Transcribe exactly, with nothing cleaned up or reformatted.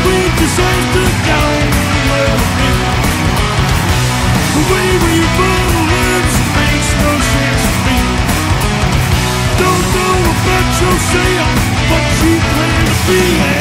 with disaster down where I've been. The way we balance makes no sense to me. Don't know about yourself, but you plan to be.